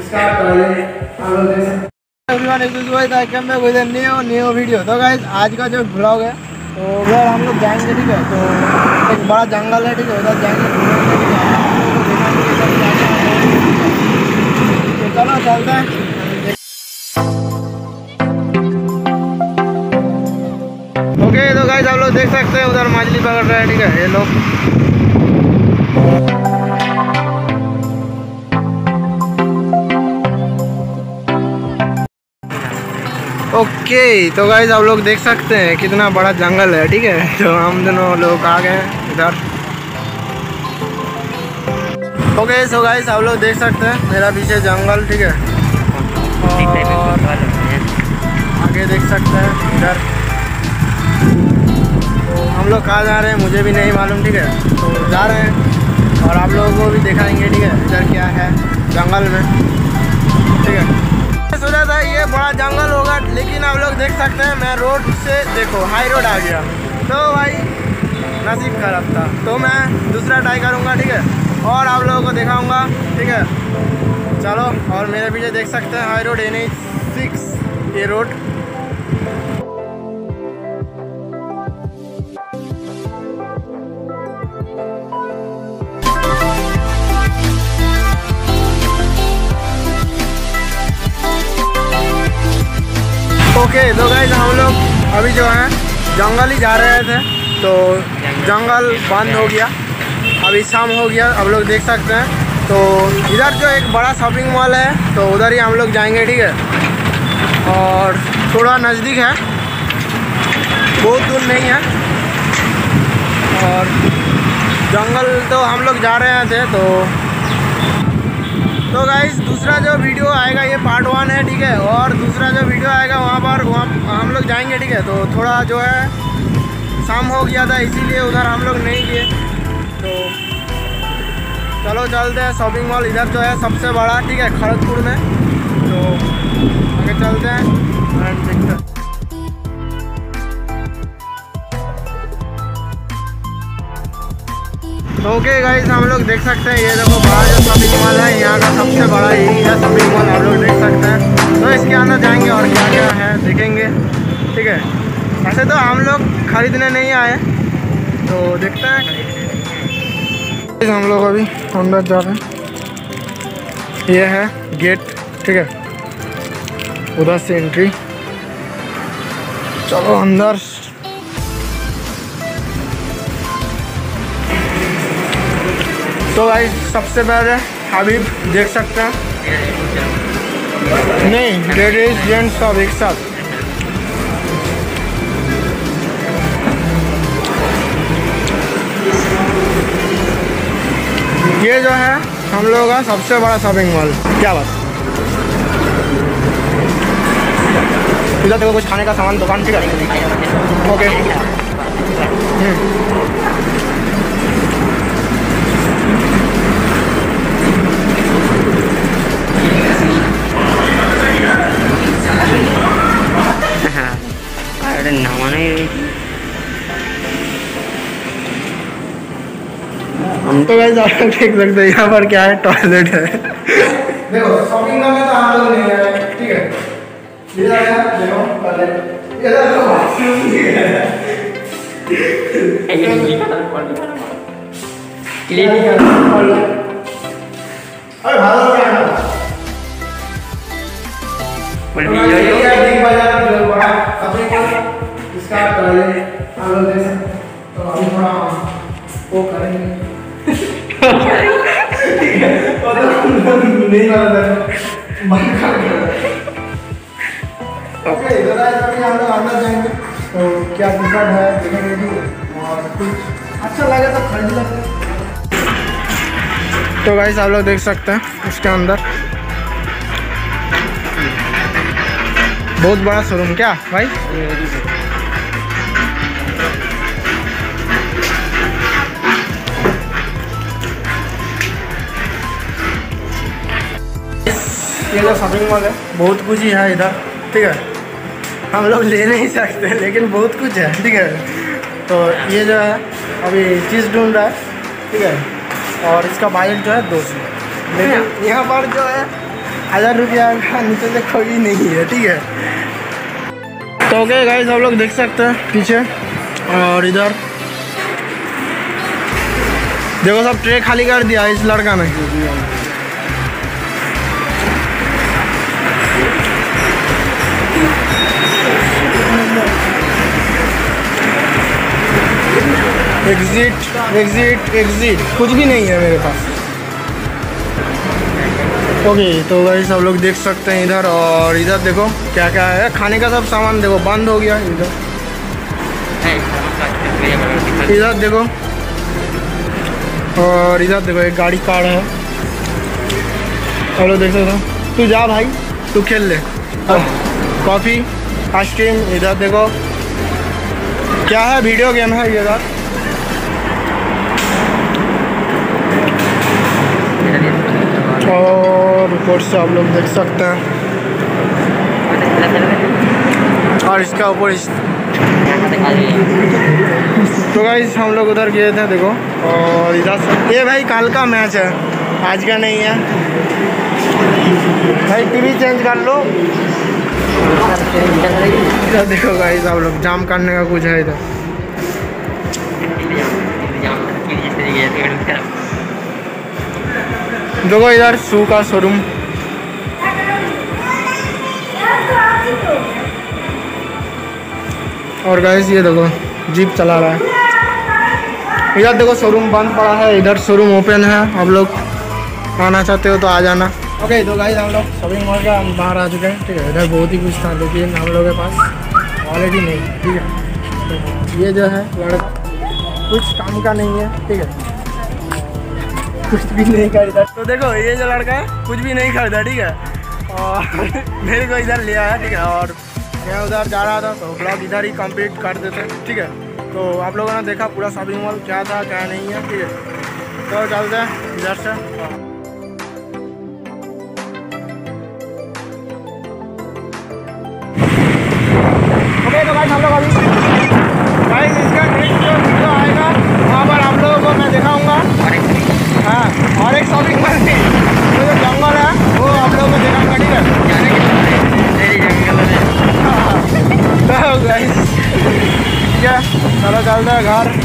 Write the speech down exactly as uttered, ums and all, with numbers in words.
New video. तो guys आज का जो ब्लॉग है तो उधर हम लोग जाएंगे, ठीक है। तो एक बड़ा जंगल है, ठीक है, उधर जाएंगे तो चलो चलते हैं। ओके तो गाइस आप लोग देख सकते हैं उधर मछली पकड़ रहे हैं, ठीक है, ये लोग। ओके okay, तो गाइस आप लोग देख सकते हैं कितना बड़ा जंगल है, ठीक है। तो हम दोनों लोग आ गए हैं इधर। ओके सो गाइस आप लोग देख सकते हैं मेरा पीछे जंगल, ठीक है, और आगे देख सकते हैं इधर। तो हम लोग कहाँ जा रहे हैं मुझे भी नहीं मालूम, ठीक है। तो जा रहे हैं और आप लोगों को भी दिखाएंगे, ठीक है, इधर क्या है जंगल में, ठीक है। सोचा था ये बड़ा जंगल होगा, लेकिन आप लोग देख सकते हैं मैं रोड से देखो हाई रोड आ गया। तो भाई नसीब खराब था, तो मैं दूसरा ट्राई करूँगा, ठीक है, और आप लोगों को दिखाऊंगा, ठीक है। चलो, और मेरे पीछे देख सकते हैं high road N H six, ये रोड। ओके okay, तो गाइस हम लोग अभी जो है जंगल ही जा रहे थे, तो जंगल बंद हो गया, अभी शाम हो गया, आप लोग देख सकते हैं। तो इधर जो एक बड़ा शॉपिंग मॉल है तो उधर ही हम लोग जाएंगे, ठीक है, और थोड़ा नज़दीक है, बहुत दूर नहीं है। और जंगल तो हम लोग जा रहे थे। तो तो गाइस दूसरा जो वीडियो आएगा ये पार्ट वन है, ठीक है, और दूसरा जो वीडियो आएगा वहाँ पर वहाँ हम लोग जाएंगे, ठीक है। तो थोड़ा जो है शाम हो गया था इसीलिए उधर हम लोग नहीं गए। तो चलो चलते हैं शॉपिंग मॉल, इधर जो है सबसे बड़ा, ठीक है, खड़गपुर में। तो आगे चलते हैं एंड देखते हैं। तो ओके गाइस हम लोग देख सकते हैं ये देखो बड़ा जो शॉपिंग मॉल है, यहाँ का सबसे बड़ा यही है शॉपिंग मॉल, आप लोग देख सकते हैं। तो इसके अंदर जाएंगे और क्या क्या है देखेंगे, ठीक है। वैसे तो हम लोग खरीदने नहीं आए, तो देखते हैं। हम लोग अभी अंदर जा रहे हैं, ये है गेट, ठीक है, उधर से एंट्री। चलो अंदर। तो भाई सबसे पहले हबीब देख सकते हैं, नहीं लेडीज जेंट्स सब एक साथ। ये जो है हम लोगों का सबसे बड़ा शॉपिंग मॉल, क्या बात। इधर देखो कुछ खाने का सामान दुकान, ठीक है, ओके। हम तो गाइस आप लोग देख सकते हैं यहाँ पर क्या है, टॉयलेट है। देखो शॉपिंग करने तो हम लोग नहीं आए, ठीक है, इधर है देखो टॉयलेट, इधर तो बाथरूम भी है, क्लीनिंग है। अरे भालो क्या है बोल भी ये ये बिग बाजार जो बड़ा शॉपिंग मॉल, इसका टॉयलेट हम लोग देख सकते हैं। तो अभी थोड़ा वो करेंगे, ठीक है, और नहीं मालूम बंद कर दो। ओके इधर आए तो हम लोग अंदर जाएंगे, तो क्या डिफरेंट है देखेंगे, ठीक है, और कुछ अच्छा लगे तो खरीद लेंगे। तो गाइस आप लोग देख सकते हैं उसके अंदर बहुत बड़ा शोरूम, क्या भाई। ये जो शॉपिंग मॉल है बहुत कुछ ही है इधर, ठीक है, हम लोग ले नहीं सकते लेकिन बहुत कुछ है, ठीक है। तो ये जो है अभी चीज़ ढूंढ रहा है, ठीक है, और इसका बजट जो है दो सौ, लेकिन यहाँ पर जो है हज़ार रुपया का नीचे से कोई नहीं है, ठीक है। तो ओके गाइस, आप लोग देख सकते हैं पीछे, और इधर देखो सब ट्रे खाली कर दिया इस लड़का ने। एग्जिट एग्जिट एग्जिट, कुछ भी नहीं है मेरे पास। ओके तो गाइस सब लोग देख सकते हैं इधर, और इधर देखो क्या क्या है, खाने का सब सामान देखो बंद हो गया। इधर इधर देखो, और इधर देखो एक गाड़ी कार है, सब लोग देख सकते हो। तू जा भाई, तू खेल ले। कॉफ़ी आइसक्रीम, इधर देखो क्या है, वीडियो गेम है ये इधर। और ऊपर से आप लोग देख सकते हैं, और इसका ऊपर इस... तो गाइस हम लोग उधर गए थे देखो, और इधर से ये भाई कल का मैच है, आज का नहीं है भाई। टीवी चेंज कर लो। इधर देखो गाइस आप लोग, जाम करने का कुछ है इधर। देखो इधर शू का शोरूम, और गाइस ये देखो जीप चला रहा है। इधर देखो शोरूम बंद पड़ा है, इधर शोरूम ओपन है। आप लोग आना चाहते हो तो आ जाना। ओके तो गाइस हम लोग शॉपिंग मॉल का बाहर आ चुके हैं, ठीक है। इधर बहुत ही कुछ था लेकिन हम लोगों के पास ऑलरेडी नहीं, ठीक है। तो ये जो है लड़का कुछ काम का नहीं है, ठीक है, कुछ भी नहीं खरीदा। तो देखो ये जो लड़का है कुछ भी नहीं खरीदा, ठीक है, और मेरे को इधर ले आया, ठीक है। और मैं उधर जा रहा था तो ब्लॉग इधर ही कंप्लीट कर देते, ठीक है। तो आप लोगों ने देखा पूरा शॉपिंग मॉल क्या था क्या नहीं है, ठीक है। तो चलते हैं इधर से। ओके तो भाई हम लोग अभी भाई इसका नेक्स्ट जो वीडियो आएगा वहाँ पर आप लोगों को मैं दिखाऊंगा। हाँ, और एक शॉपिंग मॉल में जो जंगल है वो आप लोगों को दिखाऊंगा, ठीक है। जाने के तो गाइस ठीक है, चलो चलते हैं घर।